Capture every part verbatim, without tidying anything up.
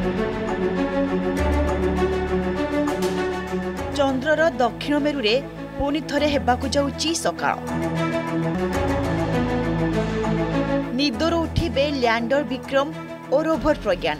चंद्रर दक्षिण मेरुरे पुणी थरे हेबाकु जाउची सकाळ। निदर उठिबे लैंडर विक्रम और रोवर प्रज्ञान।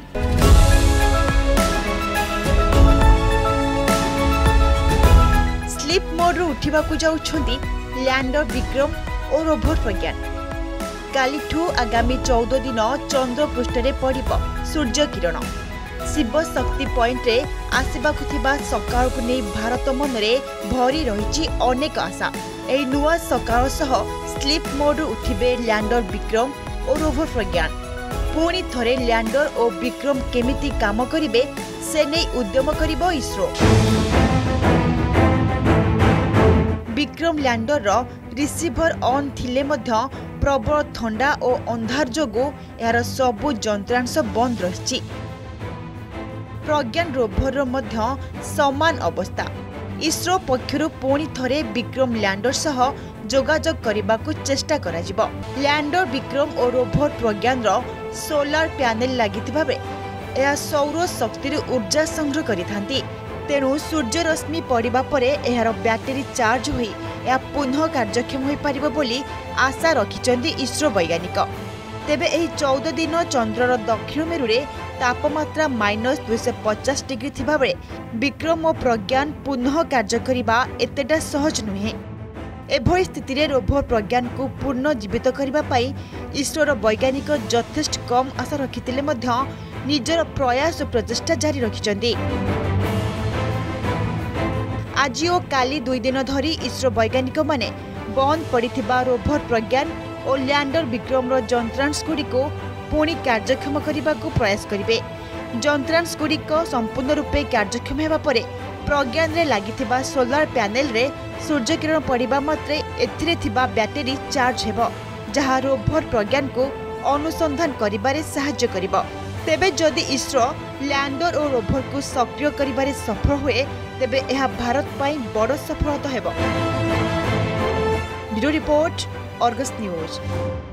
स्लीप मोड रु उठिबाकु जाउछंती लैंडर विक्रम और रोवर प्रज्ञान। कालिठू आगामी चौदह दिन चंद्र पृष्ठरे पड़िब सूर्य किरण। शिव शक्ति पॉइंट रे आसिबाकु थिबा सकाळ को नै भारत मनरे भरी रहिछि अनेक आशा। एई नुआ सकाळ सह स्लीप मोड रु उठिबे लैंडर विक्रम और रोवर प्रज्ञान। पुणी थरे लैंडर और विक्रम केमिति काम करिवे से नै उद्यम करिबो इसरो। विक्रम लैंडर रो रिसीवर ऑन थिले मध्य प्रबल ठंडा और अंधार जोगु यार सबु जंत्रांश बंद रहिछि। प्रज्ञान रोभर रो मध्य समान अवस्था। इसरो पक्षरु पुणी थरे विक्रम लैंडर सह जोगाजोग करबाकू चेष्टा कराजिबो। लैंडर विक्रम और रोभर प्रज्ञान रो सोलार पैनल लागिथिबा बेले या सौर शक्ति ऊर्जा संग्रह करिथांती। तेणु सूर्य रश्मि पड़िबा परे एहार बैटेरी चार्ज होई या पुनः कार्यक्षम होई परिबो बोली आशा रखिचंदी इसरो वैज्ञानिक। तेबे एही चौदह दिन चंद्रर दक्षिण मेरुरे तापमात्रा माइनस दुईश पचास डिग्री थिबा बेले विक्रम और प्रज्ञान पुनः कार्य करिबा एतेटा सहज नुहे। एभଳି स्थिति रोभर प्रज्ञान को पूर्ण जीवित करबा पाई इसरोर वैज्ञानिक यथेष्ट कम आशा रखिथिले मध्य निजर प्रयास और प्रचेष्टा जारी रखिचंदी। आज और काली दुई दिन धरी इसरो वैज्ञानिक माने बंद पड़िथिबा रोभर प्रज्ञान और लैंडर विक्रम रो जंत्रांश गुड़िको पुणी कार्यक्षम करने को प्रयास करेंगे। जंत्रांश गुड़िक संपूर्ण रूपे कार्यक्षम होगा पर प्रज्ञान रे लागिथिबा सोलार पैनल रे सूर्य किरण पड़िबा मात्रे एथिरे थिबा बैटेरी चार्ज हेबो, जहाँ रोभर प्रज्ञान को अनुसंधान करिबारे सहाय्य करिबो। तेबे जदि इसरो लैंडर और रोभर को सक्रिय करिबारे सफल हुए तेबे यह भारत पाई बड़ सफलता हेबो। Bureau report, Argus news.